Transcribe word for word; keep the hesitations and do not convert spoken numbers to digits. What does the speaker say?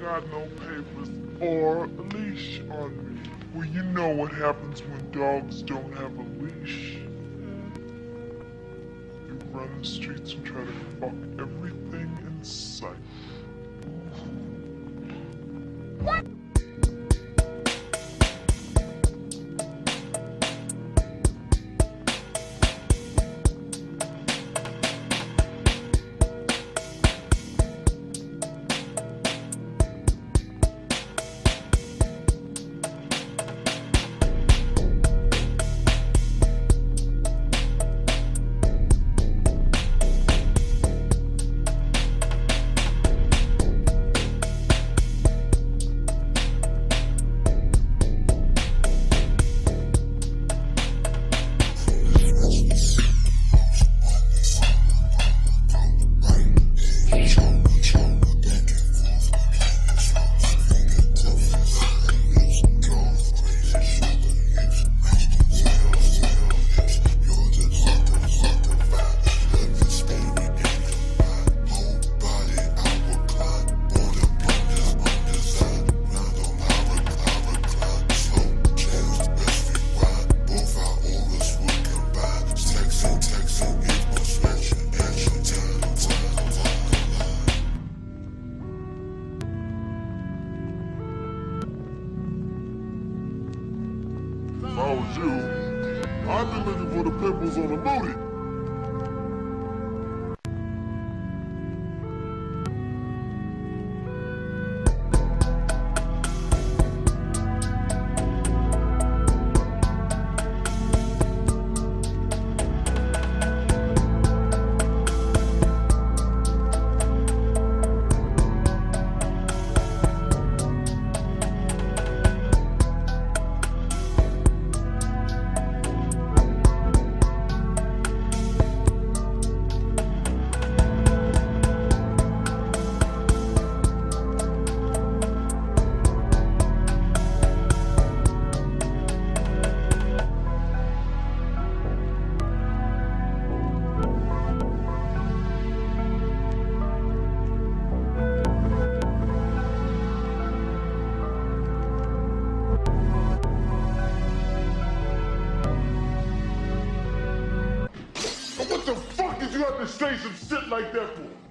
got no papers or a leash on me. Well, you know what happens when dogs don't have a leash. You run the streets and try to fuck everything in sight. What? If I was you, I'd be looking for the pimples on the booty. What the fuck did you have to say some shit like that for?